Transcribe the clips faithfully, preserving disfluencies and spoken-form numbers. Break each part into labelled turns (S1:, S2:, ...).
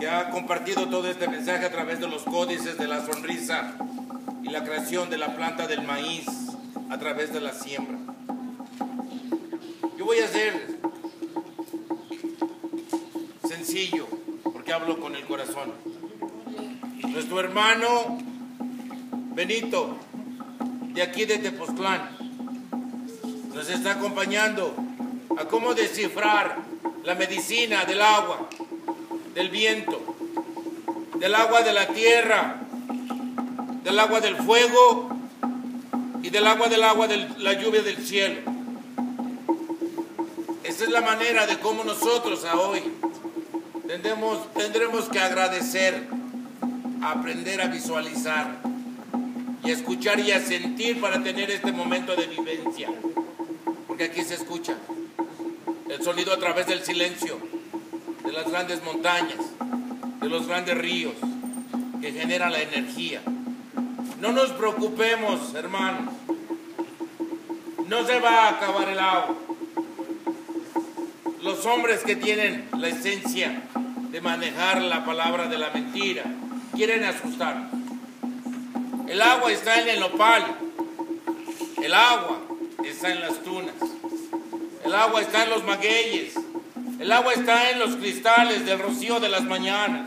S1: que ha compartido todo este mensaje a través de los códices de la sonrisa y la creación de la planta del maíz a través de la siembra. Yo voy a ser sencillo, porque hablo con el corazón. Nuestro hermano Benito, de aquí de Tepoztlán, nos está acompañando a cómo descifrar la medicina del agua, del viento, del agua de la tierra, del agua del fuego y del agua del agua de la lluvia del cielo. Esa es la manera de cómo nosotros a hoy tendremos, tendremos que agradecer, aprender a visualizar y a escuchar y a sentir para tener este momento de vivencia. Porque aquí se escucha el sonido a través del silencio, de las grandes montañas, de los grandes ríos que generan la energía. No nos preocupemos, hermanos. No se va a acabar el agua. Los hombres que tienen la esencia de manejar la palabra de la mentira quieren asustarnos. El agua está en el nopal. El agua está en las tunas. El agua está en los magueyes. El agua está en los cristales del rocío de las mañanas.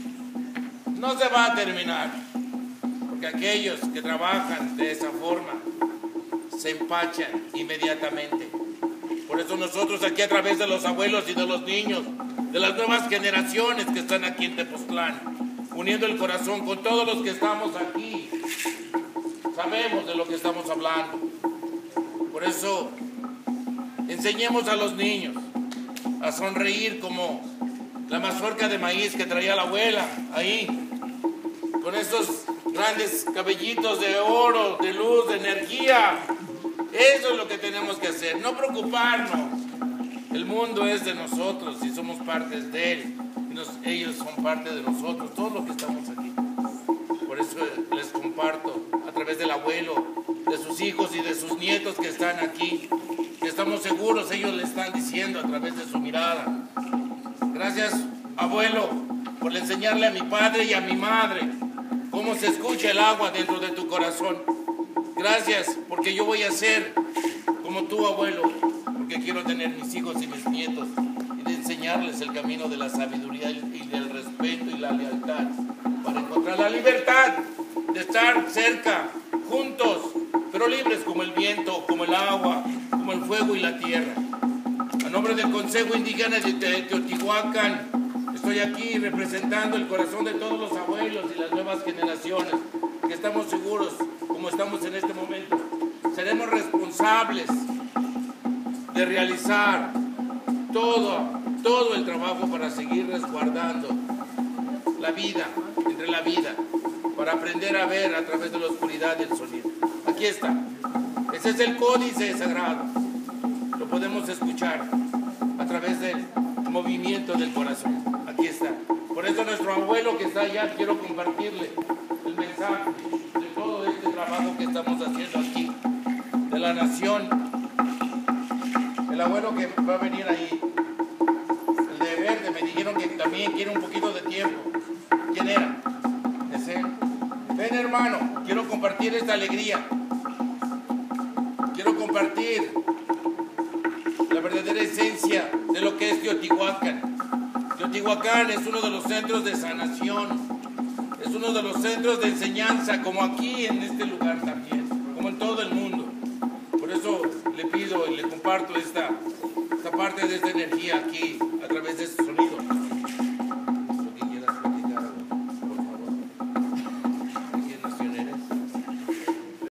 S1: No se va a terminar, porque aquellos que trabajan de esa forma se empachan inmediatamente. Por eso nosotros aquí a través de los abuelos y de los niños, de las nuevas generaciones que están aquí en Tepoztlán, uniendo el corazón con todos los que estamos aquí, sabemos de lo que estamos hablando. Por eso enseñemos a los niños a sonreír como la mazorca de maíz que traía la abuela ahí, con esos grandes cabellitos de oro, de luz, de energía. Eso es lo que tenemos que hacer, no preocuparnos. El mundo es de nosotros y somos partes de él. Y nos, ellos son parte de nosotros, todos los que estamos aquí. Por eso les comparto a través del abuelo, de sus hijos y de sus nietos que están aquí, que estamos seguros, ellos le están diciendo a través de su mirada. Gracias, abuelo, por enseñarle a mi padre y a mi madre cómo se escucha el agua dentro de tu corazón. Gracias, porque yo voy a ser como tu abuelo, porque quiero tener mis hijos y mis nietos y de enseñarles el camino de la sabiduría y del respeto y la lealtad para encontrar la libertad de estar cerca, juntos, pero libres como el viento, como el agua, como el fuego y la tierra. A nombre del Consejo Indígena de Teotihuacán, estoy aquí representando el corazón de todos los abuelos y las nuevas generaciones, que estamos seguros, como estamos en este momento, seremos responsables de realizar todo, todo el trabajo para seguir resguardando la vida, entre la vida, para aprender a ver a través de la oscuridad del sonido. Aquí está. Ese es el códice sagrado. Lo podemos escuchar a través del movimiento del corazón. Aquí está. Por eso nuestro abuelo que está allá, quiero compartirle el mensaje de todo este trabajo que estamos haciendo aquí, de la nación. El abuelo que va a venir ahí, el de verde, me dijeron que también quiere un poquito de tiempo. ¿Quién era? Ese. Ven, hermano, quiero compartir esta alegría. Quiero compartir la verdadera esencia de lo que es Teotihuacán. Teotihuacán es uno de los centros de sanación, es uno de los centros de enseñanza, como aquí en este lugar también, como en todo el mundo. Por eso le pido y le comparto esta, esta parte de esta energía aquí, a través de estos